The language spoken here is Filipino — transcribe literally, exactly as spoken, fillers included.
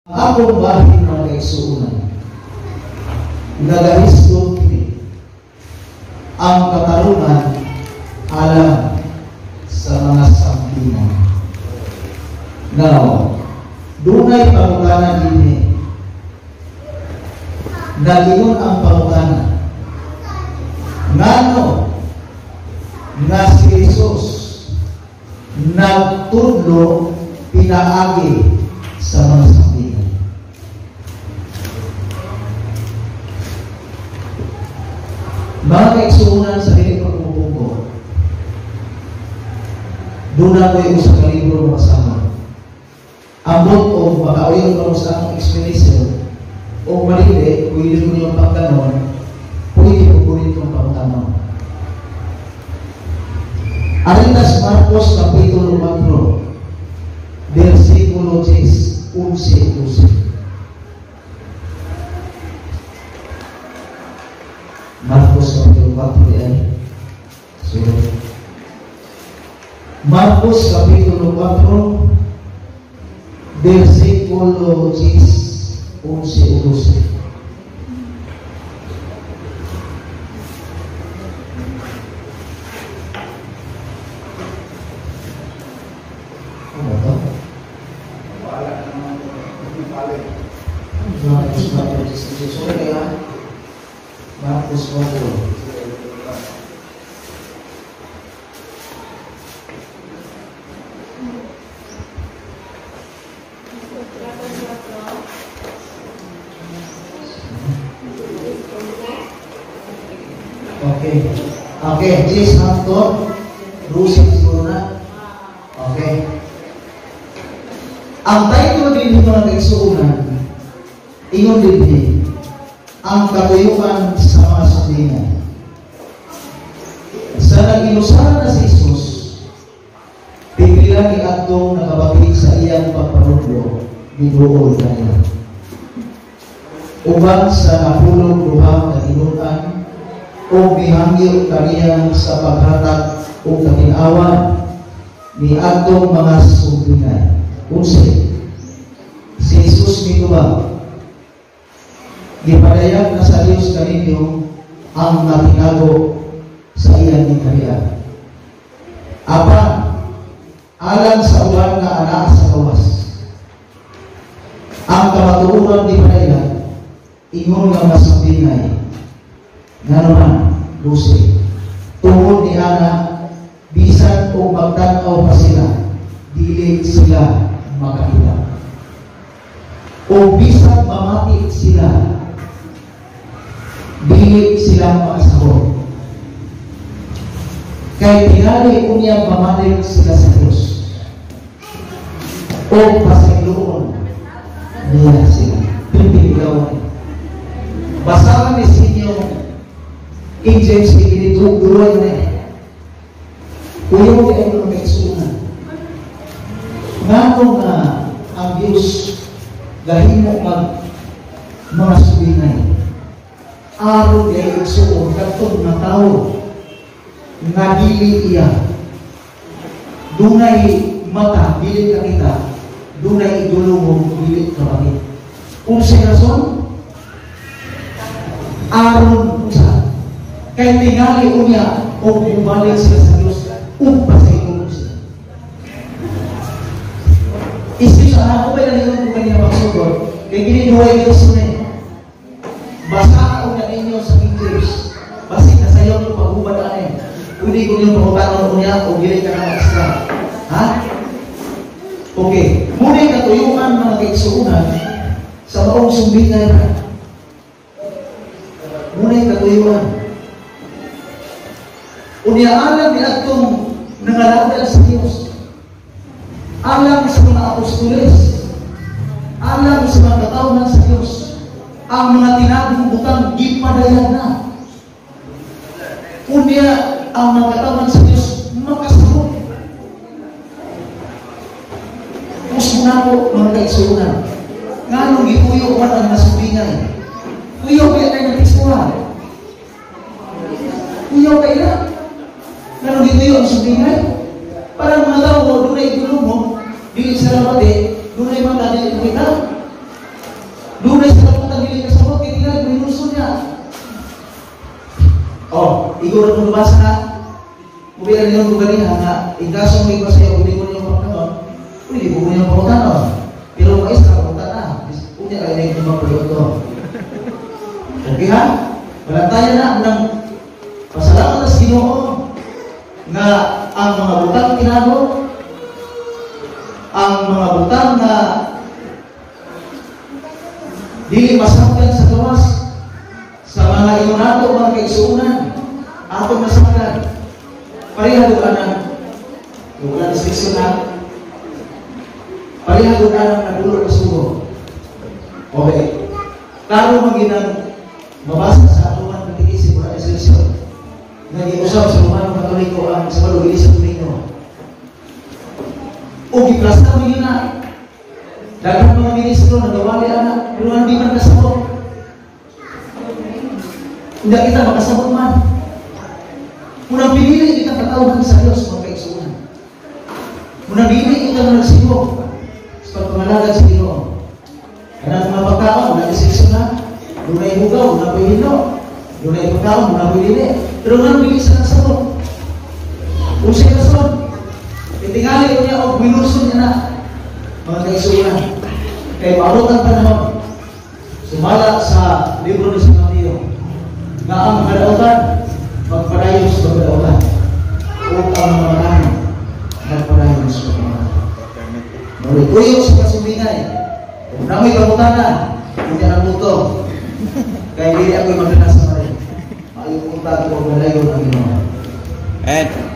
Akong bahin mga kaigsuunan, nagahiston kini ang katarungan alam sa mga sambinan. Now, dunay pangutanan din nagingon ang pangutanan ngano nga si Jesus nagtudlo pinaagi sa mga sambinan. Mga kaigsuunan sa dili pagpupungko, doon na ko yung sa kalibro makasama. Ambot o makauyon ko sa akong explanation o malili, pwede ko niyong pagkanon, pwede ko kunin kong pagkanon. Aritas Marcos Kapitulo four, versikulo ten, eleven, twelve. Marcos Kapitulo four yan. So, Marcos Kapitulo four, versikulo ten, eleven, twelve. Marcos four. Okay. Okay, this hapto Rusin siguro na. Okay. Ang title din ng mga kaigsuunan, ingon din ang katuyuan sa mga sambinan. Sa nag-inusahan na si Jesus, pipila ni atong nakabapig sa iyang pagpanudlo, binuol kanya. Ubang sa napulog duha kaninutan, o bihangyo kaniya sa paghatag o katinawan ni atong mga sumbingan. Unsi, si Jesus mituba, gipadayag na sa Diyos kaninyo ang natinago sa iyang ikariya. Apa, alang sa ulan na anak sa kawas. Ang kamatuuran di padayag, ingon nga masambinay, nga naman, Lucy, tungod ni Ana, bisan o magtanaw pa sila, dili sila makakita. O bisan mamati sila, dili sila makasahod. Kay tingali unya mamati sila sa Diyos. O pasayloon niya sila. Pipiligawan. Basahan ni sinyo King James ikinituguruan na eh. Uyong di ay mga kaigsuunan. Ngano nga ang Diyos gahimo mag mga subinay. Araw di ay igsuon katong na tao nga dili iya. Dunay mata, dili ka kita. Dunay idulong, dili ka bakit. Kung siya rason, aron sa kay tingali unya o bumalik sila sa Diyos umpa sa itulong sila. Isip sa ako ba yung kung kanina magsugod kay gininuhay Diyos na eh. Basa ako na ninyo sa King James basi na sayo yung paghubad na eh. Pwede ko yung paghubanon unya o gilay ka na extra. Ha? Okay. Muna yung katuyuan mga kaigsuunan sa maong sumbitan na. Muna yung katuyuan. Unya alam ni atong nangalagay sa Diyos. Alam sa mga apostoles. Alam sa mga katawhan sa Diyos. Ang mga tinagong butang gipadayag na. Unya ang mga katawhan sa Diyos makasahod. Gusto na po mga kaigsuunan. Nga nung gipuyo man ang nasubingay. Kuyo kaya tayo natispuhan. Kuyo kaya na. Nga nung gipuyo ang subingay. Parang mga tao mo, doon ay tulong mo, dili sa labate, doon ay mga dili kita. Doon ay sa kaputan dili kasabot, kaya tingnan, minulso niya. Oh, ikaw na kung nabasa na, kubilan niyo kung ganihan na, ikaso mo iba sa'yo, hindi mo niyo pagkanon, hindi mo niyo pagkanon. Pero mais na, pagkanon na. Unya kayo na yung mga to. Okay ha? Balantayan na ng pasalamat na sa Ginoo nga ang mga butang kinano, ang mga butang na dili masaktan sa gawas sa mga imunato, mga kaigsuunan, atong nasaktan. Pareha doon ang wala restriction na. Pareha doon ang nadulo na sugo. Okay. Klaro maginang mabasa sa atuman ng tigisip wala restriction. Nag-iusap sa Romano Katoliko ang sa balugili sa Domingo. O giplasta mo yun na. Dagang mga ministro nagawali anak, pero hindi man kasabot. Hindi kita makasabot man. Munang pinili kita katawhan sa Diyos, mga kaigsuunan. Munang pinili kita na nagsigo sa pagpangalagan sa Ginoo. Kanang mga pagkaon, wala restriction na. Doon ay hugaw, wala po hino. Doon ay pagkaon, wala po hili. Pero nga pinili sa kasabot. Kung siya kasabot, itingali ko niya o minurso niya na. Mga kaigsuunan. Kaya paabot ang panahon. Sumala sa libro ni San Mateo na ang kadautan magpadayon sa kadautan o ang mga namin magpadayon sa kadautan. Malikuyo sa kasubingay. Kung namin kabutanan, hindi ang luto. Kaya hindi ako'y magdanas sa marin. Maayong punta ko magpadayon ang Ginoo. And